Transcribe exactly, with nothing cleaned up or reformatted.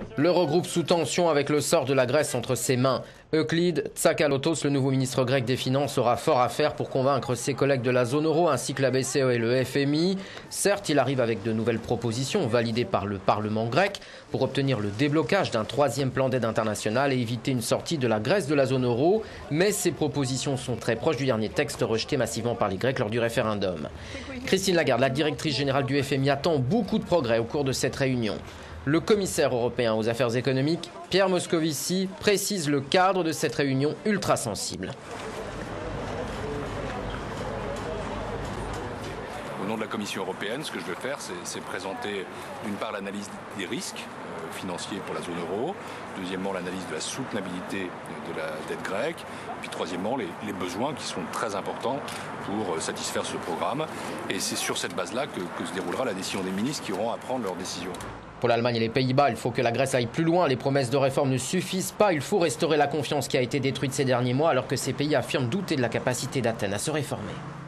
L'Eurogroupe sous tension avec le sort de la Grèce entre ses mains. Euclide Tsakalotos, le nouveau ministre grec des Finances, aura fort à faire pour convaincre ses collègues de la zone euro ainsi que la B C E et le F M I. Certes, il arrive avec de nouvelles propositions validées par le Parlement grec pour obtenir le déblocage d'un troisième plan d'aide international et éviter une sortie de la Grèce de la zone euro. Mais ces propositions sont très proches du dernier texte rejeté massivement par les Grecs lors du référendum. Christine Lagarde, la directrice générale du F M I, attend beaucoup de progrès au cours de cette réunion. Le commissaire européen aux affaires économiques, Pierre Moscovici, précise le cadre de cette réunion ultra sensible. Au nom de la Commission européenne, ce que je veux faire, c'est présenter d'une part l'analyse des risques euh, financiers pour la zone euro, deuxièmement l'analyse de la soutenabilité de la dette grecque, puis troisièmement les, les besoins qui sont très importants pour euh, satisfaire ce programme. Et c'est sur cette base-là que, que se déroulera la décision des ministres qui auront à prendre leurs décisions. Pour l'Allemagne et les Pays-Bas, il faut que la Grèce aille plus loin. Les promesses de réforme ne suffisent pas. Il faut restaurer la confiance qui a été détruite ces derniers mois alors que ces pays affirment douter de la capacité d'Athènes à se réformer.